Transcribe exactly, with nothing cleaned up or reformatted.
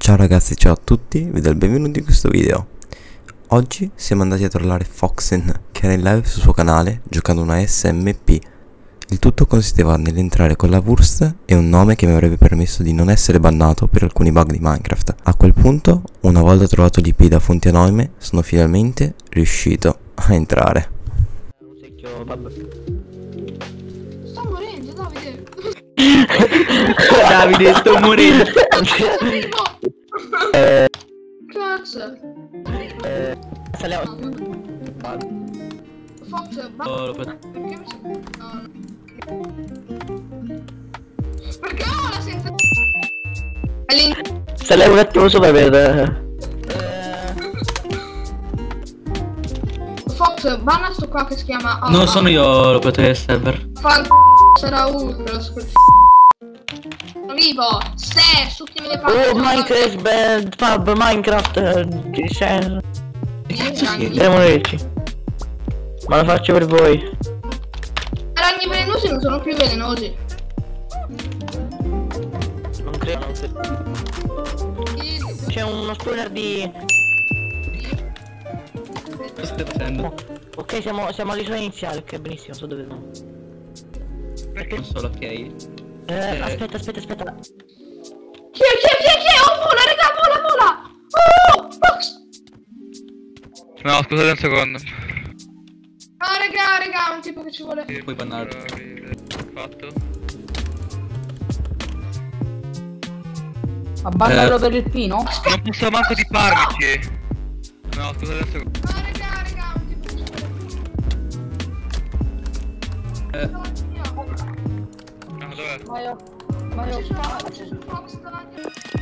Ciao ragazzi, ciao a tutti, vi do il benvenuto in questo video. Oggi siamo andati a trovare Foxen, che era in live sul suo canale, giocando una S M P. Il tutto consisteva nell'entrare con la Wurst e un nome che mi avrebbe permesso di non essere bannato per alcuni bug di Minecraft. A quel punto, una volta trovato l'I P da fonti anonime, sono finalmente riuscito a entrare. Un secchio, vabbè. Sto morendo, Davide. Davide, sto morendo. Eh. Cazzo. Eh, saliamo. Fox, ma Oh, lo faccio. perché mi sei... No. Perché ho la senza... All'inizio... Saliamo un attimo sopra per... Eh... Fox, banna sto qua che si chiama... Oh, Non sono io l'operatore del server. Fan... Sarà Ultra, quel f***o vivo! Se, succhiami le palle! Oh, Minecraft, bad pub, Minecraft, eh, cioè... Cazzo sì. Devo morirci. Ma lo faccio per voi. I ragni velenosi non sono più velenosi. Non credo, non credo. C'è uno spawner di... Cosa stai facendo? Oh, ok, siamo, siamo all'isola iniziale, ok, benissimo, so dove sono. Perché non solo, ok? Eh, Eh. aspetta, aspetta, aspetta. Chi è, chi è, chi è, chi è? Oh, vola, raga, vola, vola! Oh, Fox! No, scusate un secondo. Ah, raga, raga, un tipo che ci vuole... Puoi bannarlo. Fatto. Ma bannalo Eh. per il pino? Non posso manco di parmici. No, scusate un secondo. Ah, raga, raga, un tipo che ci vuole... Eh. Davanti a me. No, dov'è? Ma io... Ma io... Ci sono, ci sono Fox davanti a me.